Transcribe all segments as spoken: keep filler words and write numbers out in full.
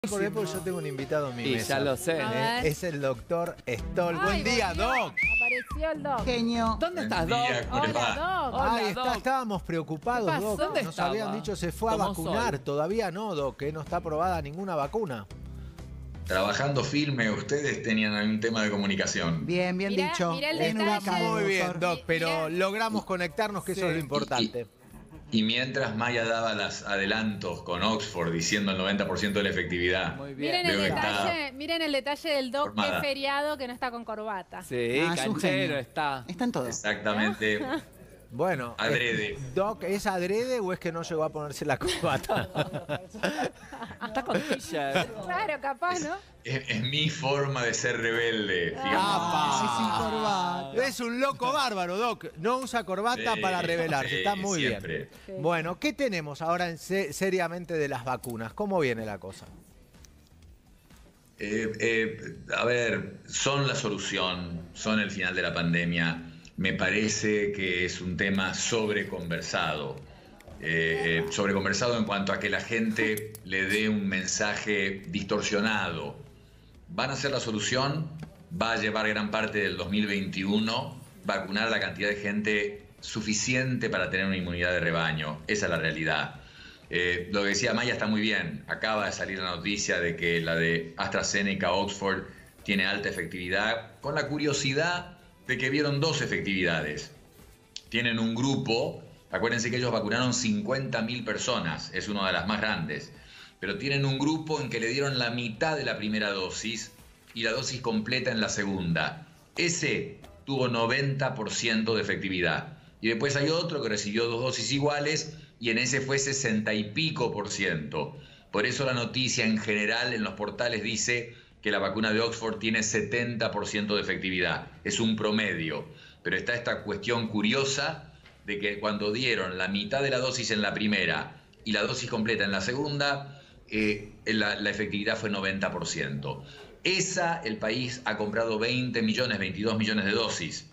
Porque yo tengo un invitado en mi Y mesa. ya lo sé. ¿eh? Es el doctor Stoll. Ay, Buen día, volvió. Doc. Apareció el Doc. Genio. ¿Dónde estás, Buen Doc? día, ¿cómo les Hola, va? Doc. Hola, Ahí está, Doc. estábamos preocupados, ¿Qué pasó? Doc. ¿Dónde Nos estaba? habían dicho se fue a Tomó vacunar. sol. Todavía no, Doc, que no está aprobada ninguna vacuna. Trabajando firme, ustedes tenían algún tema de comunicación. Bien, bien Mirá, dicho. mirá el Bien detalle. ubicado, Muy bien, doctor. Doc, pero Mirá. logramos conectarnos, que eso es lo importante. Y mientras Maya daba los adelantos con Oxford diciendo el noventa por ciento de la efectividad. Muy bien. Miren el, Veo que está detalle, miren el detalle del Doc, que formada. es feriado, que no está con corbata. Sí, Ah, es un canchero genio. está. Está en todo. Exactamente. Bueno, Adrede. eh, Doc, ¿es adrede o es que no llegó a ponerse la corbata? Está con t-shirt. Claro, capaz, ¿no? Es, es mi forma de ser rebelde, fíjate. ¡Apa! Ay, sin corbata. Es un loco bárbaro, Doc. No usa corbata Sí, para rebelarse. sí, Está muy siempre. bien. Sí. Bueno, ¿qué tenemos ahora en se- seriamente de las vacunas? ¿Cómo viene la cosa? Eh, eh, a ver, son la solución, son el final de la pandemia. Me parece que es un tema sobreconversado. Eh, eh, sobreconversado en cuanto a que la gente le dé un mensaje distorsionado. ¿Van a ser la solución? Va a llevar gran parte del dos mil veintiuno vacunar a la cantidad de gente suficiente para tener una inmunidad de rebaño. Esa es la realidad. Eh, lo que decía Maya está muy bien. Acaba de salir la noticia de que la de AstraZeneca Oxford tiene alta efectividad, con la curiosidad de que vieron dos efectividades. Tienen un grupo, acuérdense que ellos vacunaron cincuenta mil personas, es una de las más grandes, pero tienen un grupo en que le dieron la mitad de la primera dosis y la dosis completa en la segunda. Ese tuvo noventa por ciento de efectividad. Y después hay otro que recibió dos dosis iguales y en ese fue sesenta y pico por ciento. Por eso la noticia en general en los portales dice que la vacuna de Oxford tiene setenta por ciento de efectividad. Es un promedio. Pero está esta cuestión curiosa de que cuando dieron la mitad de la dosis en la primera y la dosis completa en la segunda, eh, la, la efectividad fue noventa por ciento. Esa, el país ha comprado veinte millones, veintidós millones de dosis.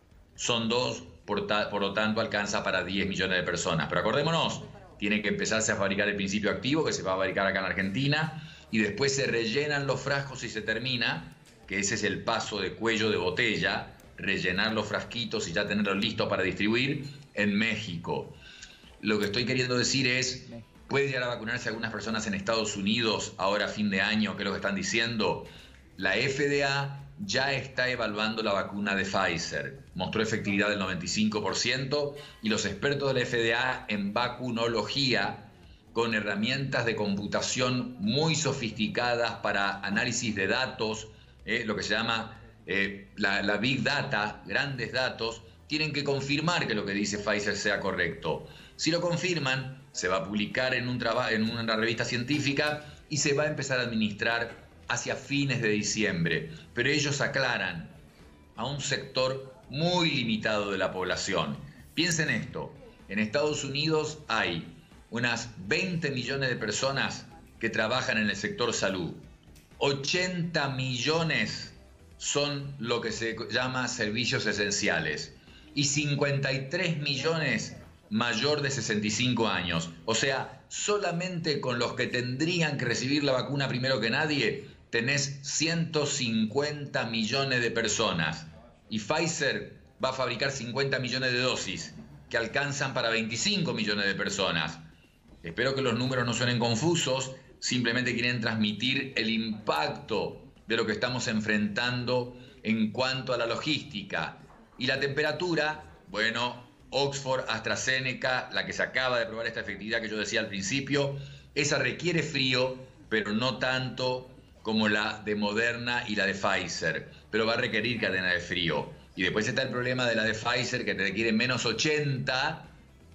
Son dos, por, ta, por lo tanto alcanza para diez millones de personas. Pero acordémonos, tiene que empezarse a fabricar el principio activo, que se va a fabricar acá en Argentina, y después se rellenan los frascos y se termina, que ese es el paso de cuello de botella, rellenar los frasquitos y ya tenerlos listos para distribuir en México. Lo que estoy queriendo decir es, puede llegar a vacunarse algunas personas en Estados Unidos ahora a fin de año, que es lo que están diciendo. La F D A ya está evaluando la vacuna de Pfizer. Mostró efectividad del noventa y cinco por ciento y los expertos de la F D A en vacunología, con herramientas de computación muy sofisticadas para análisis de datos, eh, lo que se llama eh, la, la Big Data, grandes datos, tienen que confirmar que lo que dice Pfizer sea correcto. Si lo confirman, se va a publicar en, un traba- en una revista científica y se va a empezar a administrar hacia fines de diciembre. Pero ellos aclaran a un sector muy limitado de la población. Piensen esto, en Estados Unidos hay unas veinte millones de personas que trabajan en el sector salud. ochenta millones son lo que se llama servicios esenciales y cincuenta y tres millones mayor de sesenta y cinco años. O sea, solamente con los que tendrían que recibir la vacuna primero que nadie, tenés ciento cincuenta millones de personas. Y Pfizer va a fabricar cincuenta millones de dosis, que alcanzan para veinticinco millones de personas. Espero que los números no suenen confusos, simplemente quieren transmitir el impacto de lo que estamos enfrentando en cuanto a la logística. Y la temperatura, bueno, Oxford, AstraZeneca, la que se acaba de probar esta efectividad que yo decía al principio, esa requiere frío, pero no tanto como la de Moderna y la de Pfizer, pero va a requerir cadena de frío. Y después está el problema de la de Pfizer, que te requiere menos ochenta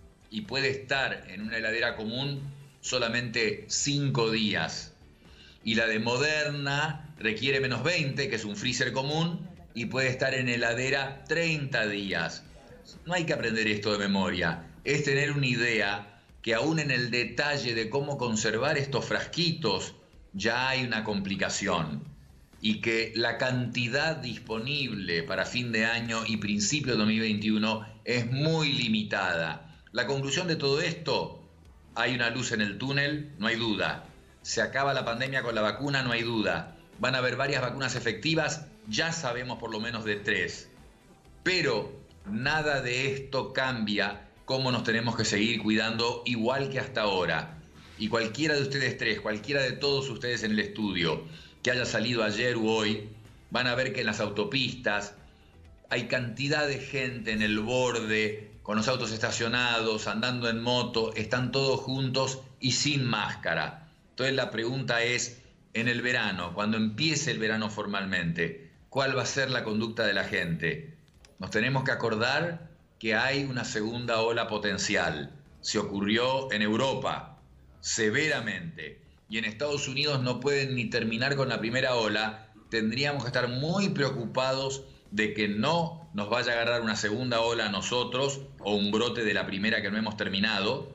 y puede estar en una heladera común solamente cinco días. Y la de Moderna requiere menos veinte, que es un freezer común, y puede estar en heladera treinta días. No hay que aprender esto de memoria, es tener una idea que aún en el detalle de cómo conservar estos frasquitos ya hay una complicación. y que la cantidad disponible para fin de año y principio de dos mil veintiuno es muy limitada. La conclusión de todo esto, hay una luz en el túnel, no hay duda. se acaba la pandemia con la vacuna, no hay duda. Van a haber varias vacunas efectivas, ya sabemos por lo menos de tres. Pero nada de esto cambia cómo nos tenemos que seguir cuidando igual que hasta ahora. Y cualquiera de ustedes tres, cualquiera de todos ustedes en el estudio que haya salido ayer u hoy, van a ver que en las autopistas hay cantidad de gente en el borde, con los autos estacionados, andando en moto, están todos juntos y sin máscara. Entonces la pregunta es, en el verano, cuando empiece el verano formalmente, ¿cuál va a ser la conducta de la gente? Nos tenemos que acordar que hay una segunda ola potencial. Se ocurrió en Europa, severamente, y en Estados Unidos no pueden ni terminar con la primera ola. Tendríamos que estar muy preocupados de que no nos vaya a agarrar una segunda ola a nosotros o un brote de la primera que no hemos terminado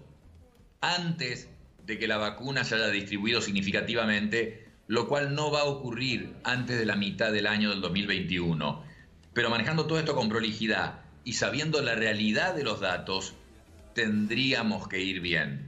antes de que la vacuna se haya distribuido significativamente, lo cual no va a ocurrir antes de la mitad del año del dos mil veintiuno. Pero manejando todo esto con prolijidad y sabiendo la realidad de los datos, tendríamos que ir bien.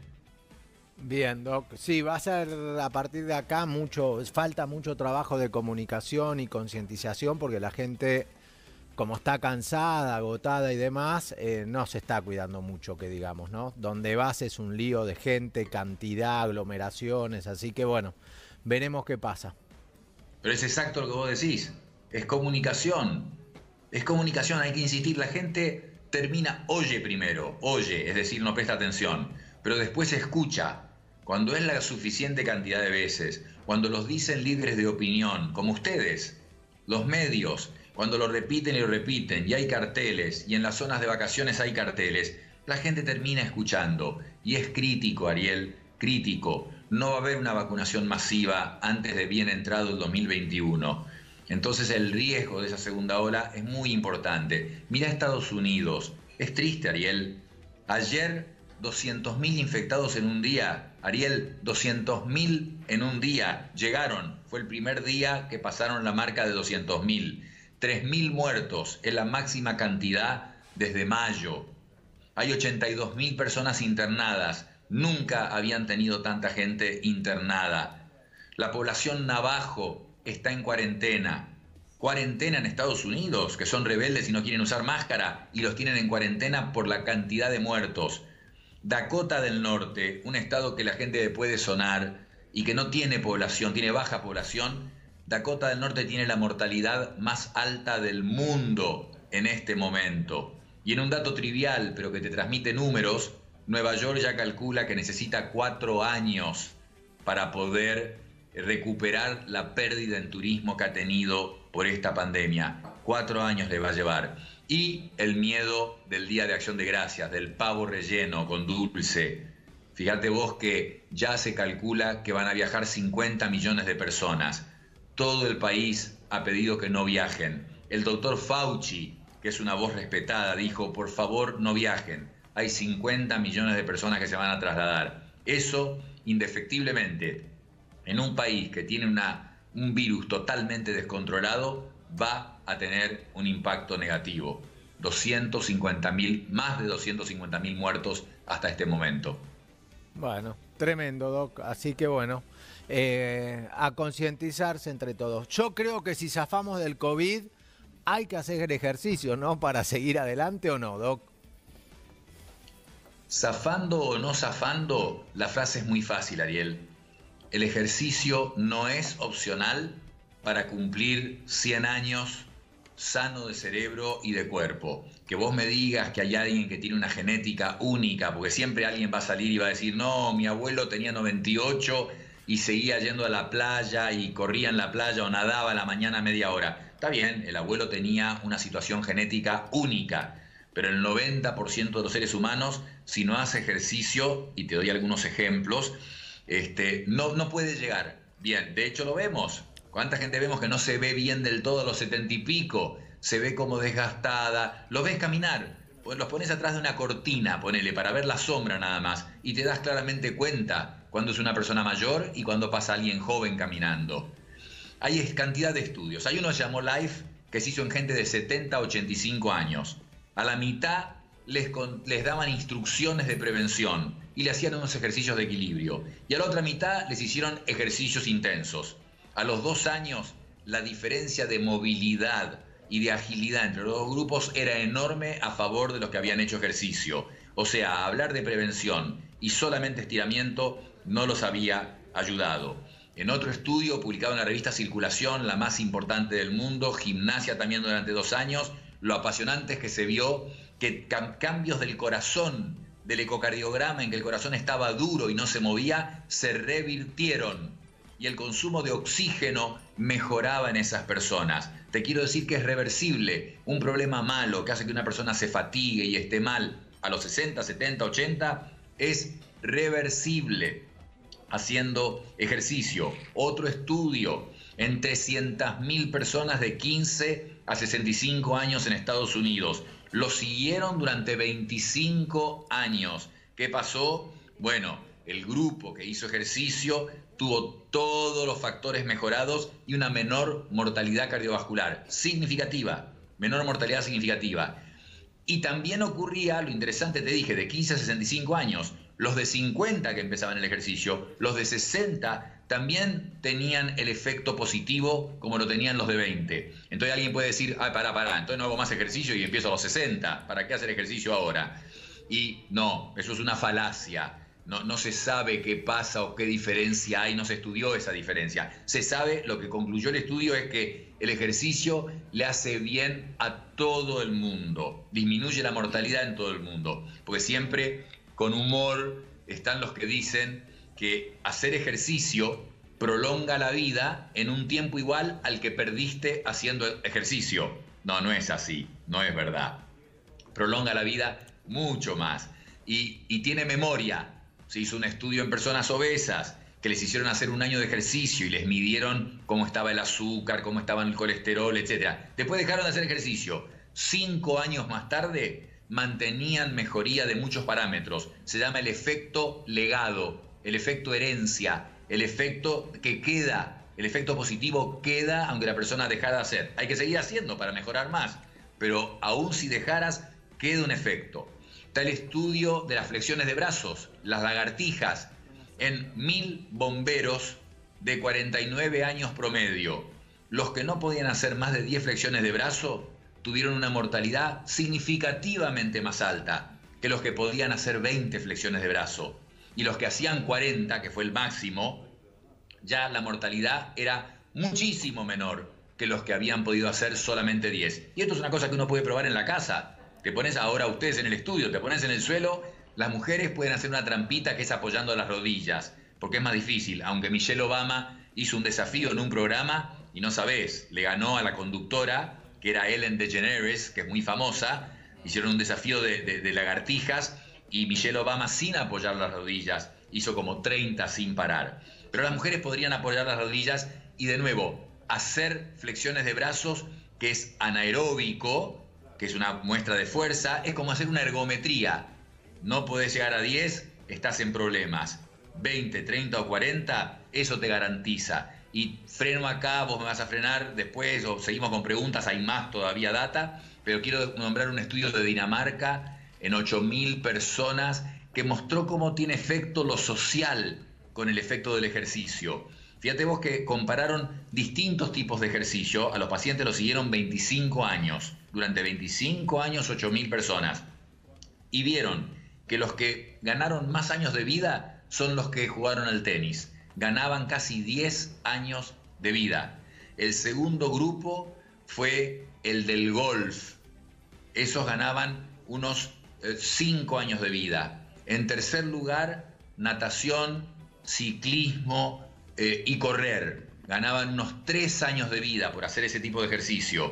Bien, Doc. Sí, va a ser a partir de acá mucho, falta mucho trabajo de comunicación y concientización porque la gente, como está cansada, agotada y demás, eh, no se está cuidando mucho, que digamos, ¿no? Donde vas es un lío de gente, cantidad, aglomeraciones, así que bueno, veremos qué pasa. Pero es exacto lo que vos decís, es comunicación, es comunicación, hay que insistir, la gente termina, oye primero, oye, es decir, no presta atención, pero después escucha. Cuando es la suficiente cantidad de veces, cuando los dicen líderes de opinión, como ustedes, los medios, cuando lo repiten y lo repiten, y hay carteles, y en las zonas de vacaciones hay carteles, la gente termina escuchando. Y es crítico, Ariel, crítico. No va a haber una vacunación masiva antes de bien entrado el dos mil veintiuno. Entonces el riesgo de esa segunda ola es muy importante. Mira Estados Unidos, es triste, Ariel. Ayer doscientos mil infectados en un día. Ariel, doscientos mil en un día llegaron. Fue el primer día que pasaron la marca de doscientos mil. tres mil muertos, es la máxima cantidad desde mayo. Hay ochenta y dos mil personas internadas. Nunca habían tenido tanta gente internada. La población navajo está en cuarentena. Cuarentena en Estados Unidos, que son rebeldes y no quieren usar máscara, y los tienen en cuarentena por la cantidad de muertos. Dakota del Norte, un estado que la gente puede sonar y que no tiene población, tiene baja población. Dakota del Norte tiene la mortalidad más alta del mundo en este momento. Y en un dato trivial, pero que te transmite números, Nueva York ya calcula que necesita cuatro años para poder recuperar la pérdida en turismo que ha tenido por esta pandemia. Cuatro años le va a llevar. Y el miedo del Día de Acción de Gracias, del pavo relleno con dulce. Fíjate vos que ya se calcula que van a viajar cincuenta millones de personas. Todo el país ha pedido que no viajen. El doctor Fauci, que es una voz respetada, dijo, por favor no viajen. Hay cincuenta millones de personas que se van a trasladar. Eso, indefectiblemente, en un país que tiene una, un virus totalmente descontrolado, va a tener un impacto negativo. doscientos cincuenta mil, más de doscientos cincuenta mil muertos hasta este momento. Bueno, tremendo, Doc. Así que bueno, eh, a concientizarse entre todos. Yo creo que si zafamos del COVID, hay que hacer ejercicio, ¿no? Para seguir adelante, ¿o no, Doc? Zafando o no zafando, la frase es muy fácil, Ariel. El ejercicio no es opcional para cumplir cien años sano de cerebro y de cuerpo. Que vos me digas que hay alguien que tiene una genética única, porque siempre alguien va a salir y va a decir, no, mi abuelo tenía noventa y ocho y seguía yendo a la playa y corría en la playa o nadaba a la mañana media hora. Está bien, el abuelo tenía una situación genética única, pero el noventa por ciento de los seres humanos, si no hace ejercicio, y te doy algunos ejemplos, este, no, no puede llegar bien. De hecho lo vemos. ¿Cuánta gente vemos que no se ve bien del todo a los setenta y pico? Se ve como desgastada. Los ves caminar, pues los pones atrás de una cortina, ponele, para ver la sombra nada más. Y te das claramente cuenta cuando es una persona mayor y cuando pasa alguien joven caminando. Hay cantidad de estudios. Hay uno que se llamó Life, que se hizo en gente de setenta a ochenta y cinco años. A la mitad les, con, les daban instrucciones de prevención. y le hacían unos ejercicios de equilibrio. Y a la otra mitad les hicieron ejercicios intensos. A los dos años, la diferencia de movilidad y de agilidad entre los dos grupos era enorme a favor de los que habían hecho ejercicio. O sea, hablar de prevención y solamente estiramiento no los había ayudado. En otro estudio publicado en la revista Circulación, la más importante del mundo, gimnasia también durante dos años, lo apasionante es que se vio que cam- cambios del corazón, del ecocardiograma en que el corazón estaba duro y no se movía, se revirtieron y el consumo de oxígeno mejoraba en esas personas. Te quiero decir que es reversible. Un problema malo que hace que una persona se fatigue y esté mal a los sesenta, setenta, ochenta es reversible haciendo ejercicio. Otro estudio en trescientas mil personas de quince a sesenta y cinco años en Estados Unidos. Lo siguieron durante veinticinco años. ¿Qué pasó? Bueno, el grupo que hizo ejercicio tuvo todos los factores mejorados y una menor mortalidad cardiovascular significativa, menor mortalidad significativa. Y también ocurría, lo interesante te dije, de quince a sesenta y cinco años, los de cincuenta que empezaban el ejercicio, los de sesenta también tenían el efecto positivo como lo tenían los de veinte. Entonces alguien puede decir, ah, pará, pará, entonces no hago más ejercicio y empiezo a los sesenta, ¿para qué hacer ejercicio ahora? Y no, eso es una falacia. No, no se sabe qué pasa o qué diferencia hay, no se estudió esa diferencia. Se sabe, lo que concluyó el estudio es que el ejercicio le hace bien a todo el mundo, disminuye la mortalidad en todo el mundo, porque siempre con humor están los que dicen que hacer ejercicio prolonga la vida en un tiempo igual al que perdiste haciendo ejercicio. No, no es así, no es verdad. Prolonga la vida mucho más y, y tiene memoria. Se hizo un estudio en personas obesas que les hicieron hacer un año de ejercicio y les midieron cómo estaba el azúcar, cómo estaba el colesterol, etcétera. Después dejaron de hacer ejercicio. Cinco años más tarde mantenían mejoría de muchos parámetros. Se llama el efecto legado, el efecto herencia, el efecto que queda, el efecto positivo queda aunque la persona dejara de hacer. Hay que seguir haciendo para mejorar más, pero aún si dejaras, queda un efecto. Está el estudio de las flexiones de brazos, las lagartijas, en mil bomberos de cuarenta y nueve años promedio. Los que no podían hacer más de diez flexiones de brazo tuvieron una mortalidad significativamente más alta que los que podían hacer veinte flexiones de brazo. Y los que hacían cuarenta, que fue el máximo, ya la mortalidad era muchísimo menor que los que habían podido hacer solamente diez. Y esto es una cosa que uno puede probar en la casa. Te pones ahora ustedes en el estudio, te pones en el suelo, las mujeres pueden hacer una trampita que es apoyando las rodillas, porque es más difícil. Aunque Michelle Obama hizo un desafío en un programa, y no sabés, le ganó a la conductora, que era Ellen DeGeneres, que es muy famosa, hicieron un desafío de, de, de lagartijas, y Michelle Obama sin apoyar las rodillas, hizo como treinta sin parar. Pero las mujeres podrían apoyar las rodillas y de nuevo, hacer flexiones de brazos, que es anaeróbico, que es una muestra de fuerza, es como hacer una ergometría. No podés llegar a diez, estás en problemas. veinte, treinta o cuarenta, eso te garantiza. Y freno acá, vos me vas a frenar después, o seguimos con preguntas, hay más todavía data, pero quiero nombrar un estudio de Dinamarca en ocho mil personas que mostró cómo tiene efecto lo social con el efecto del ejercicio. Fíjate vos que compararon distintos tipos de ejercicio, a los pacientes los siguieron veinticinco años, durante veinticinco años ocho mil personas, y vieron que los que ganaron más años de vida son los que jugaron al tenis, ganaban casi diez años de vida. El segundo grupo fue el del golf, esos ganaban unos eh, cinco años de vida. En tercer lugar, natación, ciclismo eh, y correr, ganaban unos tres años de vida por hacer ese tipo de ejercicio.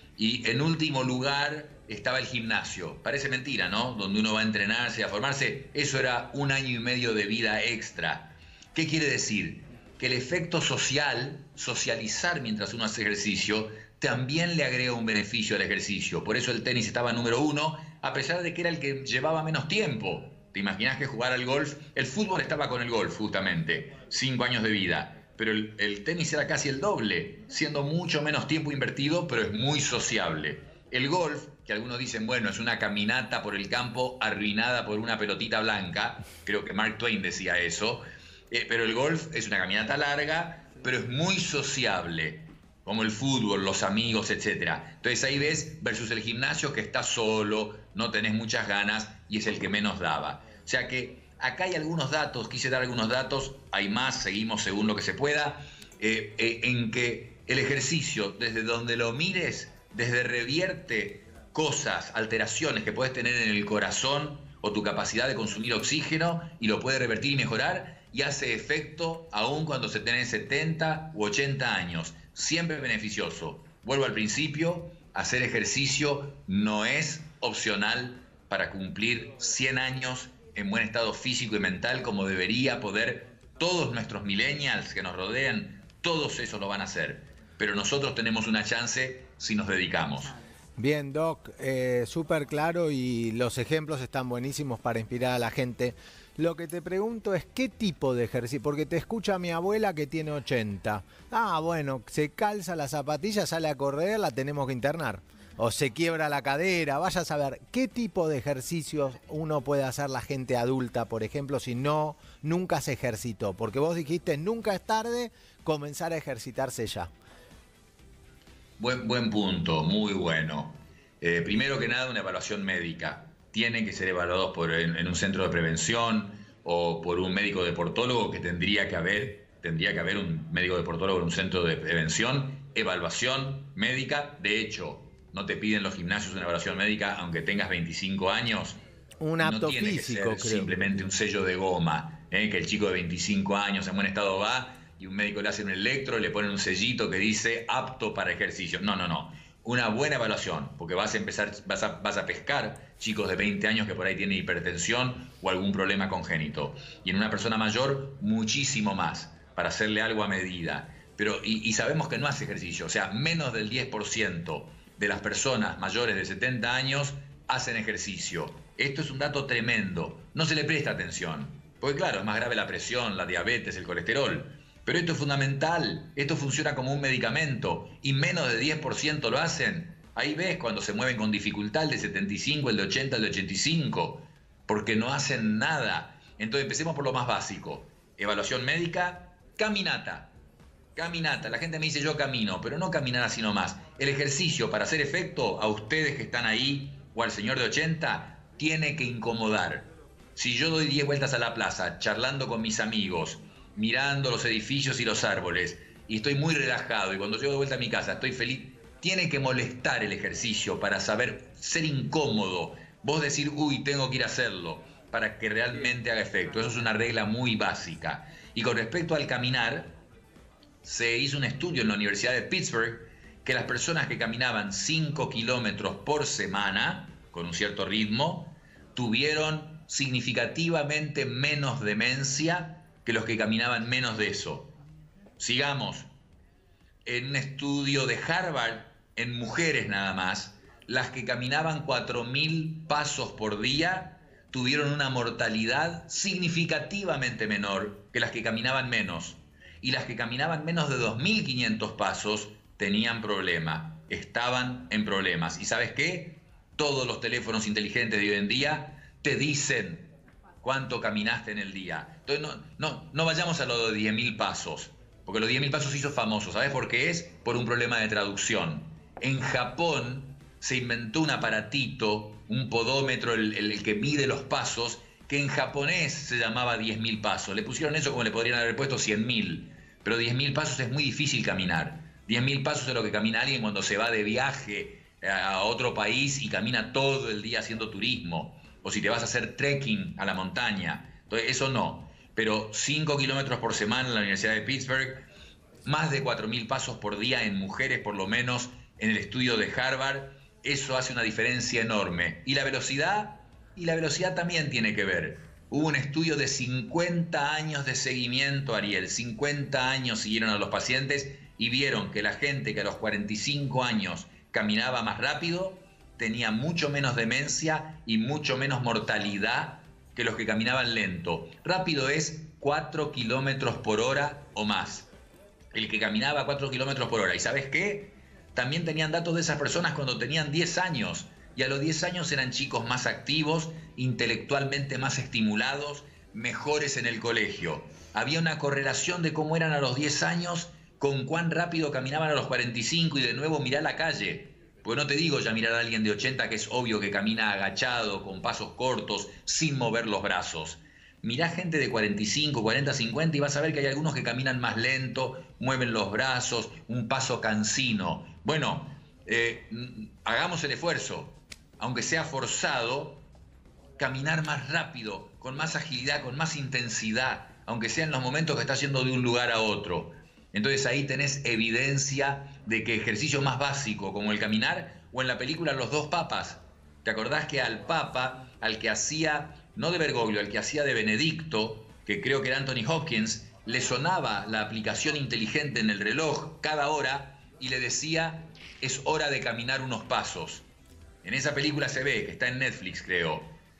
Y en último lugar estaba el gimnasio. Parece mentira, ¿no? Donde uno va a entrenarse, a formarse. Eso era un año y medio de vida extra. ¿Qué quiere decir? Que el efecto social, socializar mientras uno hace ejercicio, también le agrega un beneficio al ejercicio. Por eso el tenis estaba número uno, a pesar de que era el que llevaba menos tiempo. ¿Te imaginas que jugar al golf? El fútbol estaba con el golf, justamente. Cinco años de vida. Pero el, el tenis era casi el doble, siendo mucho menos tiempo invertido, pero es muy sociable. El golf que algunos dicen, bueno, es una caminata por el campo arruinada por una pelotita blanca. Creo que Mark Twain decía eso. Eh, pero el golf es una caminata larga, pero es muy sociable, como el fútbol, los amigos, etcétera. Entonces ahí ves versus el gimnasio, que está solo, no tenés muchas ganas y es el que menos daba. O sea que acá hay algunos datos, quise dar algunos datos, hay más, seguimos según lo que se pueda, eh, eh, en que el ejercicio, desde donde lo mires, desde revierte cosas, alteraciones que puedes tener en el corazón o tu capacidad de consumir oxígeno, y lo puede revertir y mejorar, y hace efecto aún cuando se tiene setenta u ochenta años. Siempre beneficioso. Vuelvo al principio, hacer ejercicio no es opcional para cumplir cien años en buen estado físico y mental, como debería poder todos nuestros millennials que nos rodean, todos esos lo van a hacer. Pero nosotros tenemos una chance si nos dedicamos. Bien, Doc, eh, súper claro, y los ejemplos están buenísimos para inspirar a la gente. Lo que te pregunto es qué tipo de ejercicio, porque te escucha mi abuela que tiene ochenta. Ah, bueno, se calza la zapatilla, sale a correr, la tenemos que internar. O se quiebra la cadera, vaya a saber qué tipo de ejercicios uno puede hacer la gente adulta, por ejemplo, si no, nunca se ejercitó. Porque vos dijiste, nunca es tarde comenzar a ejercitarse ya. Buen, buen punto, muy bueno. Eh, primero que nada, una evaluación médica. Tienen que ser evaluados por, en, en un centro de prevención o por un médico deportólogo, que tendría que haber, tendría que haber un médico deportólogo en un centro de prevención. Evaluación médica. De hecho, no te piden los gimnasios una evaluación médica aunque tengas veinticinco años. Un apto no tiene físico, que ser creo. Simplemente un sello de goma, ¿eh? Que el chico de veinticinco años en buen estado va y un médico le hace un electro, le pone un sellito que dice apto para ejercicio. No, no, no. Una buena evaluación, porque vas a empezar, vas a, vas a pescar chicos de veinte años que por ahí tienen hipertensión o algún problema congénito. Y en una persona mayor, muchísimo más, para hacerle algo a medida. Pero, y, y sabemos que no hace ejercicio. O sea, menos del diez por ciento de las personas mayores de setenta años hacen ejercicio. Esto es un dato tremendo. No se le presta atención. Porque claro, es más grave la presión, la diabetes, el colesterol. Pero esto es fundamental, esto funciona como un medicamento, y menos de diez por ciento lo hacen. Ahí ves cuando se mueven con dificultad el de setenta y cinco, el de ochenta, el de ochenta y cinco, porque no hacen nada. Entonces empecemos por lo más básico. Evaluación médica, caminata. Caminata, la gente me dice yo camino, pero no caminar así nomás. El ejercicio, para hacer efecto, a ustedes que están ahí, o al señor de ochenta, tiene que incomodar. Si yo doy diez vueltas a la plaza, charlando con mis amigos, mirando los edificios y los árboles, y estoy muy relajado, y cuando llego de vuelta a mi casa estoy feliz, tiene que molestar el ejercicio para saber ser incómodo, vos decir, uy, tengo que ir a hacerlo, para que realmente haga efecto. Eso es una regla muy básica. Y con respecto al caminar, se hizo un estudio en la Universidad de Pittsburgh que las personas que caminaban cinco kilómetros por semana, con un cierto ritmo, tuvieron significativamente menos demencia que los que caminaban menos de eso. Sigamos. En un estudio de Harvard, en mujeres nada más, las que caminaban cuatro mil pasos por día tuvieron una mortalidad significativamente menor que las que caminaban menos. Y las que caminaban menos de dos mil quinientos pasos tenían problema, estaban en problemas. ¿Y sabes qué? Todos los teléfonos inteligentes de hoy en día te dicen cuánto caminaste en el día. Entonces no, no, no vayamos a lo de diez mil pasos, porque los diez mil pasos se hizo famoso. ¿Sabes por qué es? Por un problema de traducción. En Japón se inventó un aparatito, un podómetro, el, el, el que mide los pasos, que en japonés se llamaba diez mil pasos. Le pusieron eso como le podrían haber puesto cien mil. Pero diez mil pasos es muy difícil caminar. diez mil pasos es lo que camina alguien cuando se va de viaje a otro país y camina todo el día haciendo turismo. O si te vas a hacer trekking a la montaña. Entonces, eso no. Pero cinco kilómetros por semana en la Universidad de Pittsburgh, más de cuatro mil pasos por día en mujeres, por lo menos en el estudio de Harvard, eso hace una diferencia enorme. Y la velocidad, y la velocidad también tiene que ver. Hubo un estudio de cincuenta años de seguimiento, Ariel. cincuenta años siguieron a los pacientes y vieron que la gente que a los cuarenta y cinco años caminaba más rápido tenía mucho menos demencia y mucho menos mortalidad que los que caminaban lento. Rápido es cuatro kilómetros por hora o más. El que caminaba cuatro kilómetros por hora. ¿Y sabes qué? También tenían datos de esas personas cuando tenían diez años. y a los diez años eran chicos más activos, intelectualmente más estimulados, mejores en el colegio. Había una correlación de cómo eran a los diez años con cuán rápido caminaban a los cuarenta y cinco y de nuevo mirá la calle. Pues no te digo ya mirar a alguien de ochenta que es obvio que camina agachado, con pasos cortos, sin mover los brazos. Mirá gente de cuarenta y cinco, cuarenta, cincuenta y vas a ver que hay algunos que caminan más lento, mueven los brazos, un paso cansino. Bueno, eh, hagamos el esfuerzo, aunque sea forzado, caminar más rápido, con más agilidad, con más intensidad, aunque sea en los momentos que estás yendo de un lugar a otro. Entonces ahí tenés evidencia de que ejercicio más básico, como el caminar, o en la película Los dos papas, ¿te acordás que al papa, al que hacía, no de Bergoglio, al que hacía de Benedicto, que creo que era Anthony Hopkins, le sonaba la aplicación inteligente en el reloj cada hora y le decía, es hora de caminar unos pasos? En esa película se ve, que está en Netflix creo,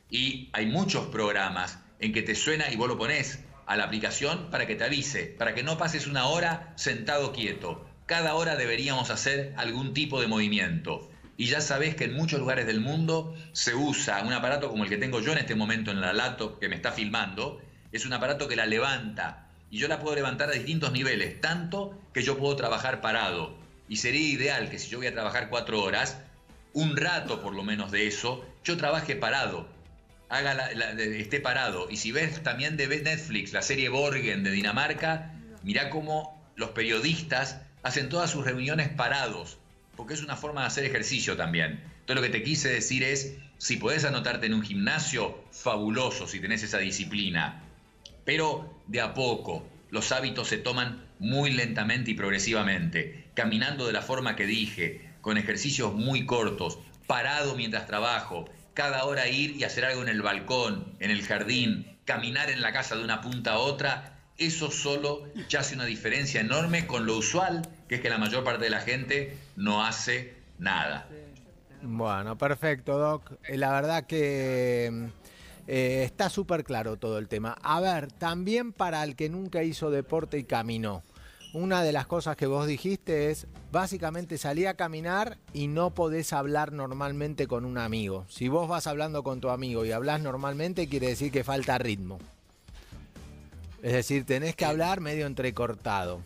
y hay muchos programas en que te suena y vos lo ponés a la aplicación para que te avise, para que no pases una hora sentado quieto. Cada hora deberíamos hacer algún tipo de movimiento. Y ya sabés que en muchos lugares del mundo se usa un aparato como el que tengo yo en este momento en la laptop que me está filmando. Es un aparato que la levanta y yo la puedo levantar a distintos niveles, tanto que yo puedo trabajar parado. Y sería ideal que si yo voy a trabajar cuatro horas, un rato por lo menos de eso, yo trabaje parado. Haga la, la, esté parado. Y si ves también de Netflix la serie Borgen de Dinamarca, mirá cómo los periodistas hacen todas sus reuniones parados, porque es una forma de hacer ejercicio también. Entonces lo que te quise decir es, si podés anotarte en un gimnasio, fabuloso si tenés esa disciplina, pero de a poco. Los hábitos se toman muy lentamente y progresivamente, caminando de la forma que dije, con ejercicios muy cortos, parado mientras trabajo, cada hora ir y hacer algo en el balcón, en el jardín, caminar en la casa de una punta a otra. Eso solo ya hace una diferencia enorme con lo usual, que es que la mayor parte de la gente no hace nada. Bueno, perfecto, Doc. Eh, La verdad que eh, está súper claro todo el tema. A ver, también para el que nunca hizo deporte y caminó, una de las cosas que vos dijiste es, básicamente salí a caminar y no podés hablar normalmente con un amigo. Si vos vas hablando con tu amigo y hablas normalmente, quiere decir que falta ritmo. Es decir, tenés que hablar medio entrecortado.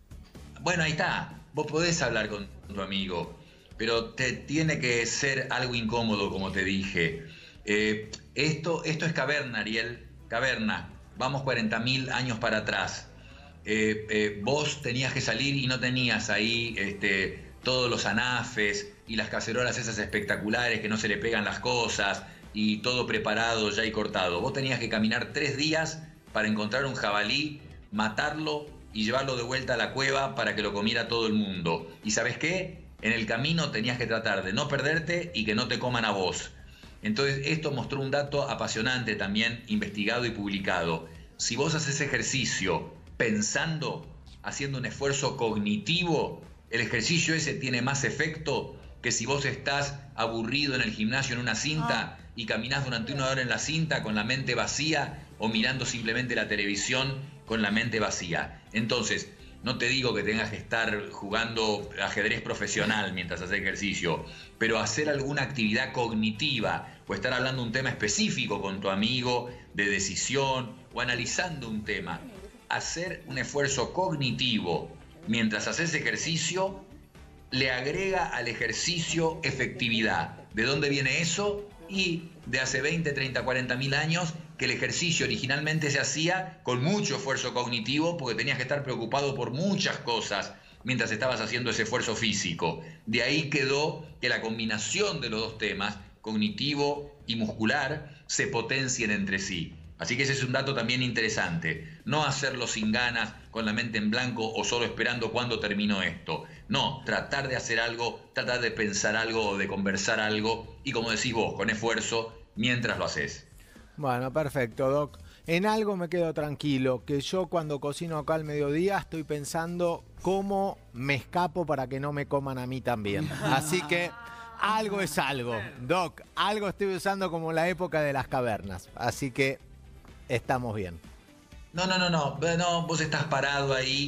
Bueno, ahí está. Vos podés hablar con tu amigo, pero te tiene que ser algo incómodo, como te dije. Eh, esto, esto es caverna, Ariel. Caverna. Vamos cuarenta mil años para atrás. Eh, eh, vos tenías que salir y no tenías ahí este, todos los anafes y las cacerolas esas espectaculares que no se le pegan las cosas y todo preparado ya y cortado. Vos tenías que caminar tres días para encontrar un jabalí, matarlo y llevarlo de vuelta a la cueva para que lo comiera todo el mundo. ¿Y sabes qué? En el camino tenías que tratar de no perderte y que no te coman a vos. Entonces esto mostró un dato apasionante también, investigado y publicado. Si vos haces ejercicio pensando, haciendo un esfuerzo cognitivo, el ejercicio ese tiene más efecto que si vos estás aburrido en el gimnasio en una cinta y caminás durante una hora en la cinta con la mente vacía o mirando simplemente la televisión con la mente vacía. Entonces, no te digo que tengas que estar jugando ajedrez profesional mientras haces ejercicio, pero hacer alguna actividad cognitiva o estar hablando un tema específico con tu amigo de decisión o analizando un tema. Hacer un esfuerzo cognitivo mientras haces ejercicio le agrega al ejercicio efectividad. ¿De dónde viene eso? Y de hace veinte, treinta, cuarenta mil años que el ejercicio originalmente se hacía con mucho esfuerzo cognitivo porque tenías que estar preocupado por muchas cosas mientras estabas haciendo ese esfuerzo físico. De ahí quedó que la combinación de los dos temas, cognitivo y muscular, se potencien entre sí. Así que ese es un dato también interesante. No hacerlo sin ganas, con la mente en blanco o solo esperando cuándo termino esto. No, tratar de hacer algo, tratar de pensar algo o de conversar algo y, como decís vos, con esfuerzo mientras lo haces. Bueno, perfecto, Doc. En algo me quedo tranquilo, que yo cuando cocino acá al mediodía estoy pensando cómo me escapo para que no me coman a mí también. Así que algo es algo. Doc, algo estoy usando como la época de las cavernas. Así que estamos bien. No, no, no, no, no, vos estás parado ahí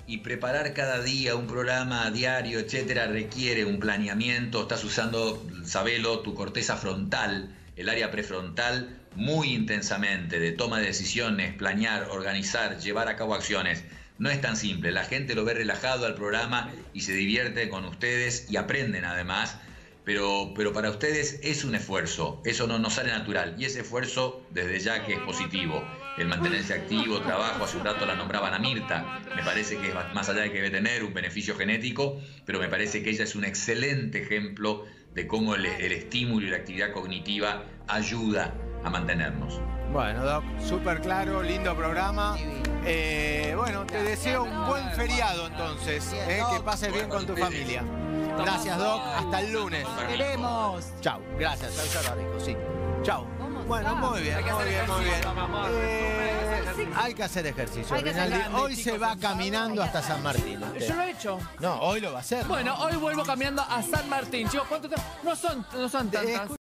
y preparar cada día un programa diario, etcétera, requiere un planeamiento. Estás usando, sabelo, tu corteza frontal, el área prefrontal, muy intensamente, de toma de decisiones, planear, organizar, llevar a cabo acciones. No es tan simple. La gente lo ve relajado al programa y se divierte con ustedes y aprenden además. Pero, pero para ustedes es un esfuerzo, eso no nos sale natural. Y ese esfuerzo, desde ya que es positivo. El mantenerse activo, trabajo, hace un rato la nombraban a Mirta. Me parece que es más allá de que debe tener un beneficio genético, pero me parece que ella es un excelente ejemplo de cómo el, el estímulo y la actividad cognitiva ayuda a mantenernos. Bueno, Doc, súper claro, lindo programa. Eh, bueno, te deseo un buen feriado entonces, eh, que pases bien con tu familia. Gracias, Doc, hasta el lunes. Queremos. Chau, gracias, chau, Rico, sí. Chau. Bueno, muy bien, muy bien, muy bien. Eh, hay que hacer ejercicio, Hay que hacer Rinaldi. ejercicio. Hoy se va caminando hasta San Martín. usted. Yo lo he hecho. No, hoy lo va a hacer. Bueno, hoy vuelvo caminando a San Martín. Chicos, ¿cuánto tiempo? No son, no son tantas.